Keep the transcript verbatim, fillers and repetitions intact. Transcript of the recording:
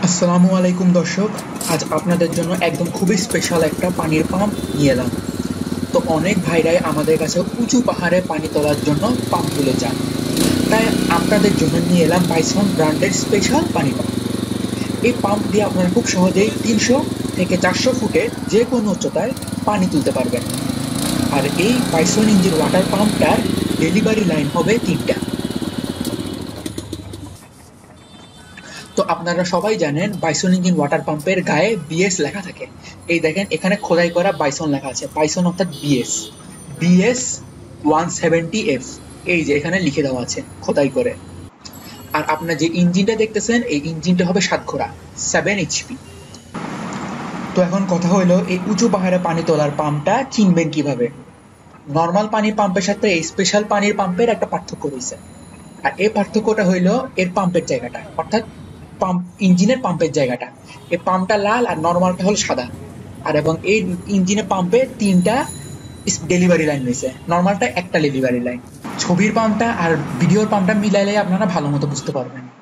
আসসালামু আলাইকুম দর্শক, আজ আপনাদের জন্য একদম খুবই স্পেশাল একটা পানির পাম্প নিয়ে এলাম। তো অনেক ভাইরাই আমাদের কাছে উঁচু পাহাড়ে পানি তোলার জন্য পাম্প তুলে যান, তাই আপনাদের জন্য নিয়ে এলাম বাইসন ব্র্যান্ডের স্পেশাল পানি পাম্প। এই পাম্প দিয়ে আপনারা খুব সহজেই তিনশো থেকে চারশো ফুটে যে কোনো উচ্চতায় পানি তুলতে পারবেন। আর এই বাইসন ইঞ্জিন ওয়াটার পাম্পটার ডেলিভারি লাইন হবে তিনটা। তো আপনারা সবাই জানেন বাইসন ইঞ্জিন ওয়াটার পাম্পের গায়ে বিএস লেখা থাকে। এই দেখেন এখানে খোদাই করা বাইসন লেখা আছে, বাইসন অর্থাৎ BS BS one seventy F, এই যে এখানে লিখে দেওয়া আছে খোদাই করে। আর আপনার যে ইঞ্জিনটা দেখতেছেন এই ইঞ্জিনটা হবে সাত ঘোড়া, সেভেন এইচপি। তো এখন কথা হইলো এই উঁচু পাহাড়ে পানি তোলার পাম্পটা চিনবেন কিভাবে। নর্মাল পানির পাম্পের সাথে এই স্পেশাল পানির পাম্পের একটা পার্থক্য রয়েছে। আর এই পার্থক্যটা হইলো এর পাম্পের জায়গাটা, অর্থাৎ পাম্প ইঞ্জিনের পাম্পের জায়গাটা। এই পাম্পটা লাল আর নর্মালটা হলো সাদা। আর এবং এই ইঞ্জিনের পাম্পে তিনটা ডেলিভারি লাইন রয়েছে, নর্মালটা একটা ডেলিভারি লাইন। ছবির পাম্পটা আর ভিডিওর পাম্পটা মিলাইলে আপনারা ভালো মতো বুঝতে পারবেন।